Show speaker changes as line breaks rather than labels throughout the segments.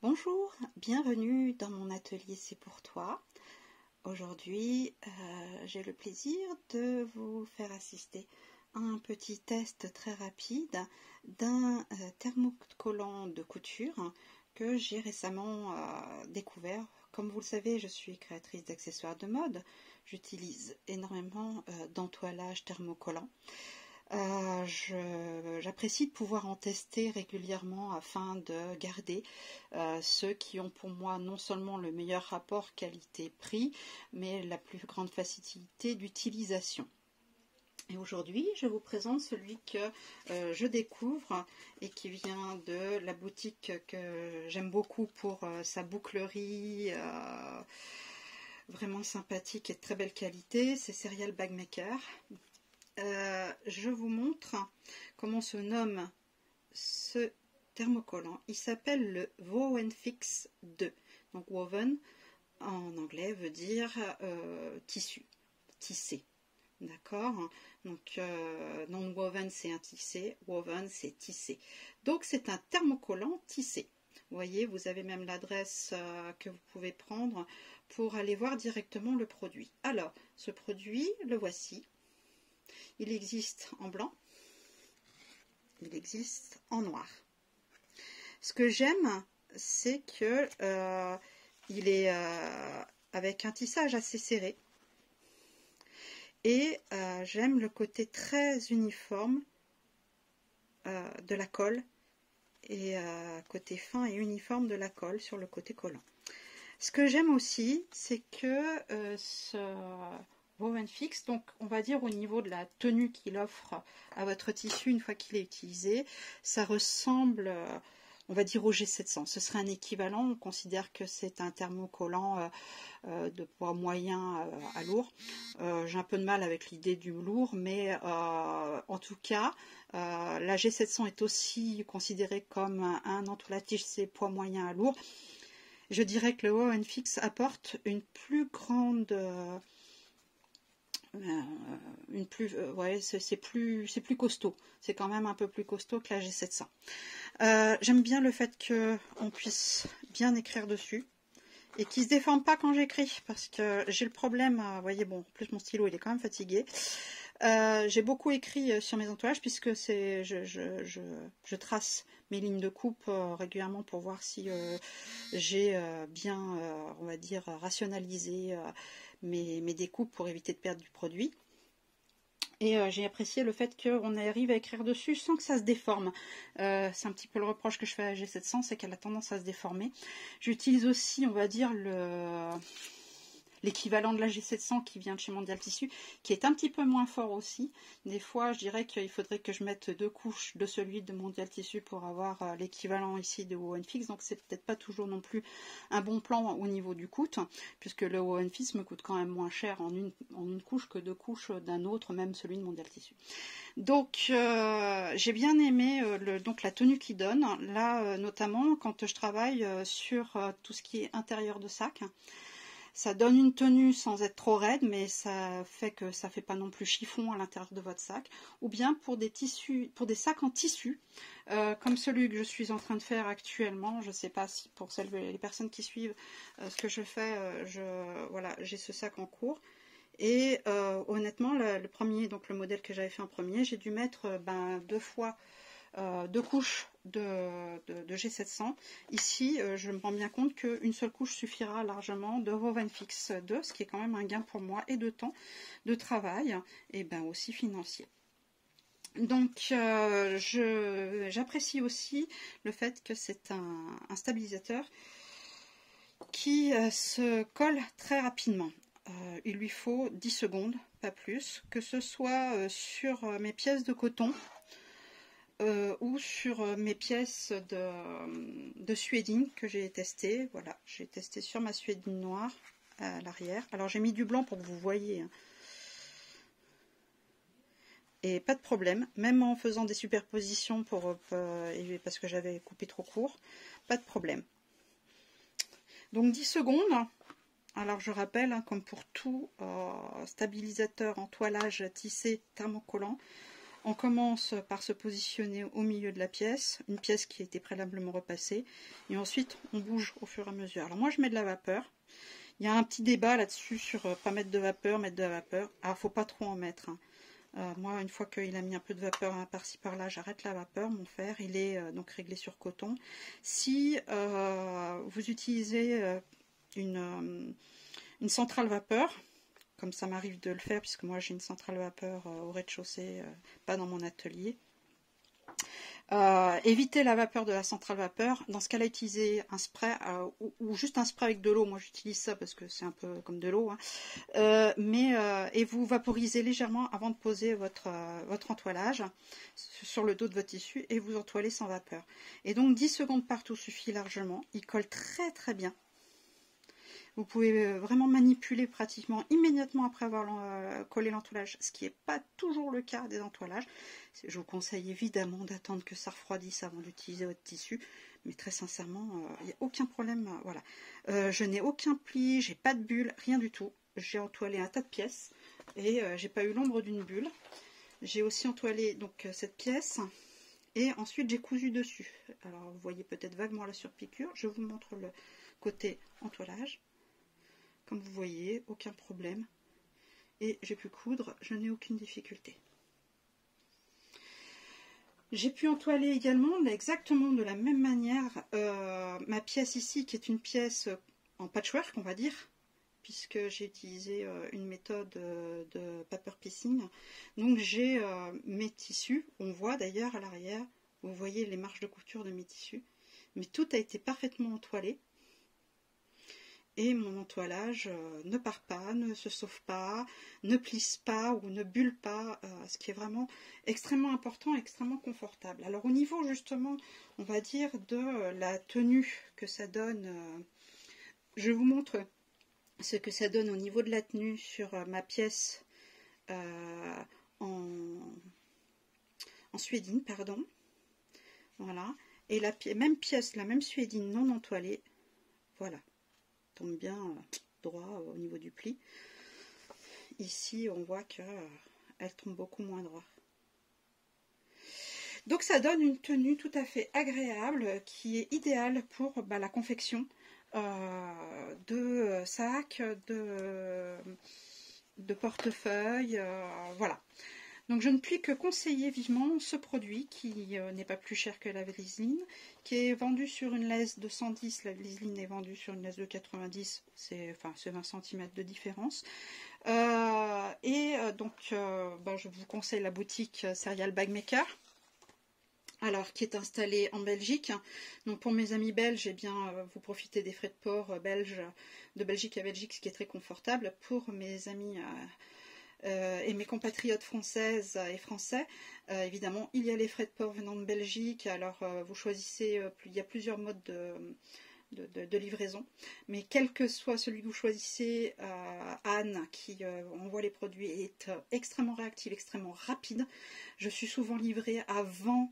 Bonjour, bienvenue dans mon atelier C'est pour toi. Aujourd'hui, j'ai le plaisir de vous faire assister à un petit test très rapide d'un thermocollant de couture que j'ai récemment découvert. Comme vous le savez, je suis créatrice d'accessoires de mode. J'utilise énormément d'entoilage thermocollant. J'apprécie de pouvoir en tester régulièrement afin de garder ceux qui ont pour moi non seulement le meilleur rapport qualité-prix, mais la plus grande facilité d'utilisation. Et aujourd'hui, je vous présente celui que je découvre et qui vient de la boutique que j'aime beaucoup pour sa bouclerie vraiment sympathique et de très belle qualité. C'est Serial Bag Maker. Je vous montre comment se nomme ce thermocollant. Il s'appelle le Woven Fix 2. Donc woven en anglais veut dire tissu, tissé. D'accord? Donc non woven c'est un tissé, woven c'est tissé. Donc c'est un thermocollant tissé. Vous voyez, vous avez même l'adresse que vous pouvez prendre pour aller voir directement le produit. Alors, ce produit, le voici. Il existe en blanc, il existe en noir. Ce que j'aime, c'est que il est avec un tissage assez serré. Et j'aime le côté très uniforme de la colle et côté fin et uniforme de la colle sur le côté collant. Ce que j'aime aussi, c'est que ce Woven Fix, donc on va dire au niveau de la tenue qu'il offre à votre tissu une fois qu'il est utilisé, ça ressemble, on va dire au G700. Ce serait un équivalent, on considère que c'est un thermocollant de poids moyen à lourd. J'ai un peu de mal avec l'idée du lourd, mais en tout cas, la G700 est aussi considérée comme un entoilage tissé poids moyen à lourd. Je dirais que le Woven Fix apporte une plus grande... c'est plus costaud, c'est quand même un peu plus costaud que la G700. J'aime bien le fait qu'on puisse bien écrire dessus et qu'il ne se déforme pas quand j'écris, parce que j'ai le problème, vous voyez, bon, en plus mon stylo il est quand même fatigué. J'ai beaucoup écrit sur mes entourages puisque je trace mes lignes de coupe régulièrement pour voir si j'ai bien, on va dire, rationalisé mes découpes pour éviter de perdre du produit. Et j'ai apprécié le fait qu'on arrive à écrire dessus sans que ça se déforme. C'est un petit peu le reproche que je fais à la G700, c'est qu'elle a tendance à se déformer. J'utilise aussi, on va dire, l'équivalent de la G700 qui vient de chez Mondial Tissu, qui est un petit peu moins fort aussi. Des fois, je dirais qu'il faudrait que je mette 2 couches de celui de Mondial Tissu pour avoir l'équivalent ici de Woven Fix. Donc, c'est peut-être pas toujours non plus un bon plan au niveau du coût, puisque le Woven Fix me coûte quand même moins cher en une couche que 2 couches d'un autre, même celui de Mondial Tissu. Donc, j'ai bien aimé donc la tenue qu'il donne. Là, notamment, quand je travaille sur tout ce qui est intérieur de sac. Ça donne une tenue sans être trop raide, mais ça fait que ça ne fait pas non plus chiffon à l'intérieur de votre sac. Ou bien pour des tissus, pour des sacs en tissu, comme celui que je suis en train de faire actuellement. Je ne sais pas si pour les personnes qui suivent ce que je fais, voilà, j'ai ce sac en cours. Et honnêtement, le premier, donc le modèle que j'avais fait en premier, j'ai dû mettre 2 fois 2 couches de G700. Ici, je me rends bien compte qu'une seule couche suffira largement de Woven Fix 2, ce qui est quand même un gain pour moi et de temps, de travail, et aussi financier. Donc, j'apprécie aussi le fait que c'est un stabilisateur qui se colle très rapidement. Il lui faut 10 secondes, pas plus, que ce soit sur mes pièces de coton, ou sur mes pièces de suédine que j'ai testé. Voilà, j'ai testé sur ma suédine noire à l'arrière. Alors j'ai mis du blanc pour que vous voyez. Et pas de problème, même en faisant des superpositions parce que j'avais coupé trop court, pas de problème. Donc 10 secondes. Alors je rappelle, comme pour tout stabilisateur entoilage tissé thermocollant, On commence par se positionner au milieu de la pièce, une pièce qui a été préalablement repassée, et ensuite on bouge au fur et à mesure. Alors moi je mets de la vapeur. Il y a un petit débat là-dessus sur pas mettre de vapeur, mettre de la vapeur. Ah, faut pas trop en mettre, hein. Moi, une fois qu'il a mis un peu de vapeur par-ci par-là, j'arrête la vapeur. Mon fer, il est donc réglé sur coton. Si vous utilisez une centrale vapeur, comme ça m'arrive de le faire, puisque moi j'ai une centrale vapeur au rez-de-chaussée, pas dans mon atelier. Évitez la vapeur de la centrale vapeur. Dans ce cas-là, utilisez un spray ou juste un spray avec de l'eau. Moi, j'utilise ça parce que c'est un peu comme de l'eau. Hein. Et vous vaporisez légèrement avant de poser votre entoilage sur le dos de votre tissu et vous entoilez sans vapeur. Et donc 10 secondes partout suffit largement. Il colle très très bien. Vous pouvez vraiment manipuler pratiquement immédiatement après avoir collé l'entoilage, ce qui n'est pas toujours le cas des entoilages. Je vous conseille évidemment d'attendre que ça refroidisse avant d'utiliser votre tissu, mais très sincèrement, il n'y a aucun problème. Voilà. Je n'ai aucun pli, j'ai pas de bulle, rien du tout. J'ai entoilé un tas de pièces et j'ai pas eu l'ombre d'une bulle. J'ai aussi entoilé donc cette pièce et ensuite j'ai cousu dessus. Alors vous voyez peut-être vaguement la surpiqûre. Je vous montre le côté entoilage. Comme vous voyez, aucun problème. Et j'ai pu coudre, je n'ai aucune difficulté. J'ai pu entoiler également exactement de la même manière ma pièce ici, qui est une pièce en patchwork, on va dire, puisque j'ai utilisé une méthode de paper piecing. Donc j'ai mes tissus, on voit d'ailleurs à l'arrière, vous voyez les marges de couture de mes tissus, mais tout a été parfaitement entoilé. Et mon entoilage ne part pas, ne se sauve pas, ne plisse pas ou ne bulle pas, ce qui est vraiment extrêmement important et extrêmement confortable. Alors au niveau justement, on va dire, de la tenue que ça donne, je vous montre ce que ça donne au niveau de la tenue sur ma pièce en suédine, pardon. Voilà. Et la même pièce, la même suédine non entoilée, voilà. Tombe bien droit au niveau du pli. Ici, on voit qu'elle tombe beaucoup moins droit. Donc, ça donne une tenue tout à fait agréable qui est idéale pour la confection de sacs, de portefeuilles, voilà. Donc je ne puis que conseiller vivement ce produit qui n'est pas plus cher que la Vliseline, qui est vendu sur une laisse de 110, la Vliseline est vendue sur une laisse de 90, c'est 20 cm de différence. Donc je vous conseille la boutique Serial Bag Maker, alors qui est installée en Belgique. Donc pour mes amis belges, eh bien, vous profitez des frais de port belges de Belgique à Belgique, ce qui est très confortable. Pour mes amis et mes compatriotes françaises et français, évidemment il y a les frais de port venant de Belgique. Alors vous choisissez, il y a plusieurs modes de livraison, mais quel que soit celui que vous choisissez, Anne qui envoie les produits est extrêmement réactive, extrêmement rapide. Je suis souvent livrée avant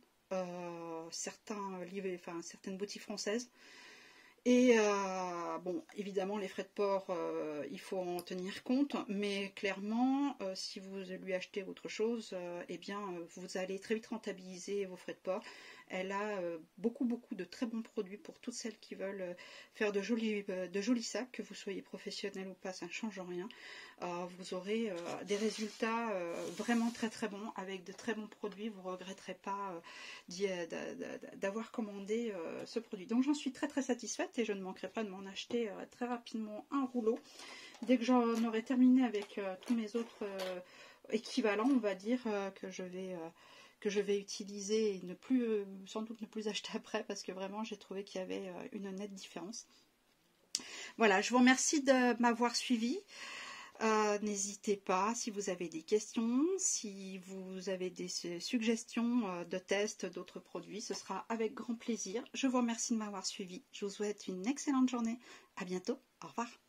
certaines boutiques françaises. Et bon, évidemment, les frais de port, il faut en tenir compte, mais clairement, si vous lui achetez autre chose, eh bien, vous allez très vite rentabiliser vos frais de port. Elle a beaucoup de très bons produits pour toutes celles qui veulent faire de jolis sacs, que vous soyez professionnel ou pas, ça ne change rien. Vous aurez des résultats vraiment très bons avec de très bons produits. Vous ne regretterez pas d'avoir commandé ce produit. Donc j'en suis très satisfaite et je ne manquerai pas de m'en acheter très rapidement un rouleau. Dès que j'en aurai terminé avec tous mes autres équivalents, on va dire, que je vais utiliser et sans doute ne plus acheter après, parce que vraiment j'ai trouvé qu'il y avait une nette différence. Voilà, je vous remercie de m'avoir suivi. N'hésitez pas si vous avez des questions, si vous avez des suggestions de tests d'autres produits, ce sera avec grand plaisir. Je vous remercie de m'avoir suivi. Je vous souhaite une excellente journée. À bientôt. Au revoir.